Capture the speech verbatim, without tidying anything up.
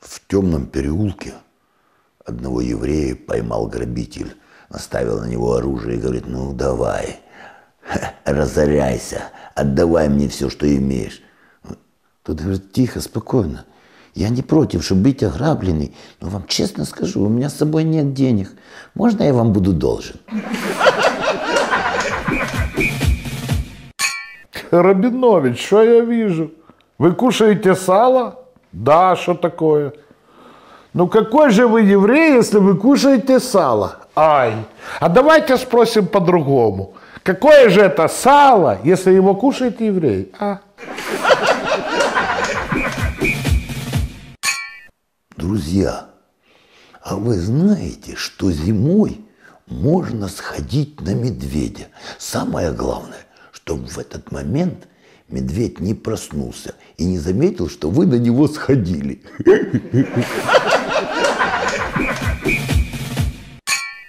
В темном переулке одного еврея поймал грабитель, наставил на него оружие и говорит: ну давай, разоряйся, отдавай мне все, что имеешь. Тот говорит: тихо, спокойно, я не против, чтобы быть ограбленный, но вам честно скажу, у меня с собой нет денег, можно я вам буду должен? Рабинович, что я вижу? Вы кушаете сало? Да, что такое? Ну какой же вы еврей, если вы кушаете сало? Ай, а давайте спросим по-другому. Какое же это сало, если его кушает еврей? А? Друзья, а вы знаете, что зимой можно сходить на медведя? Самое главное, чтобы в этот момент медведь не проснулся и не заметил, что вы на него сходили.